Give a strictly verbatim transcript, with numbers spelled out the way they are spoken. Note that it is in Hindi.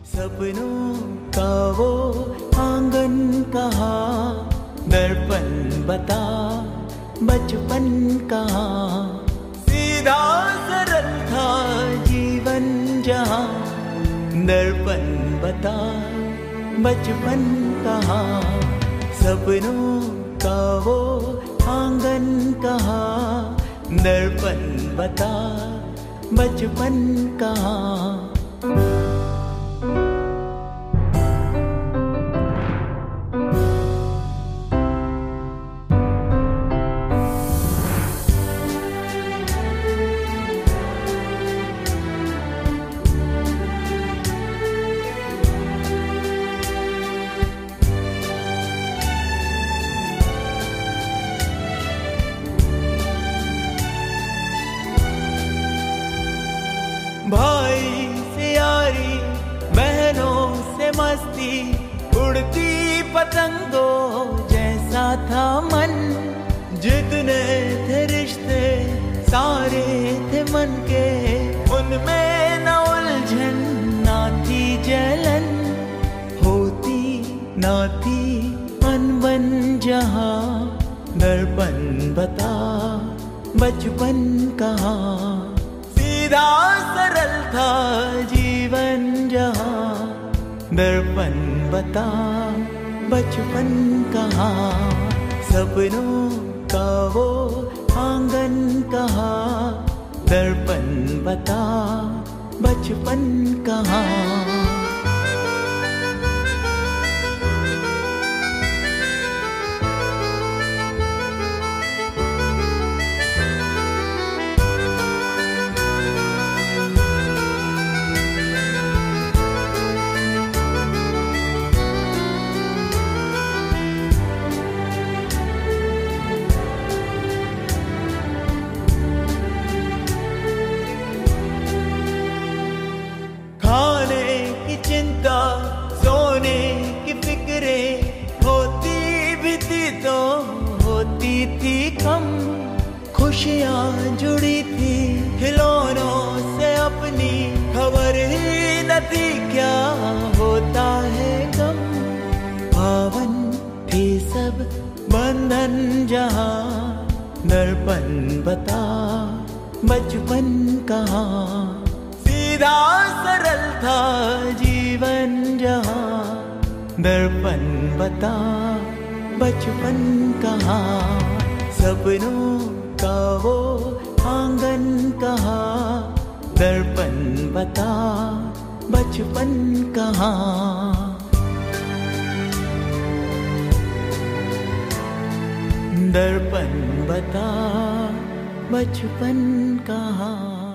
सपनों का वो आंगन कहाँ, दर्पण बता बचपन कहाँ। सीधा सरल था जीवन जहाँ, दर्पण बता बचपन कहाँ। सपनों का वो आंगन कहाँ, दर्पण बता बचपन कहाँ। भाई से यारी, बहनों से मस्ती, उड़ती पतंगों जैसा था मन। जितने थे रिश्ते सारे थे मन के, उनमें न उलझन ना थी जलन। होती ना थी अनबन जहाँ, दर्पण बता बचपन कहाँ। सीधा सरल था जीवन जहाँ, दर्पण बता बचपन कहाँ। सपनों का वो आंगन कहाँ, दर्पण बता बचपन कहाँ। चिंता सोने की फिक्रे होती भी थी तो होती थी कम। खुशियाँ जुड़ी थी खिलौनों से अपनी, खबर ही न थी क्या होता है गम। पावन थे सब बंधन जहाँ, दर्पण बता बचपन कहाँ। सीधा सरल था जीवन जहाँ, दर्पण बता बचपन कहाँ। सपनों का वो आंगन कहाँ, दर्पण बता बचपन कहाँ। दर्पण बता बचपन कहाँ।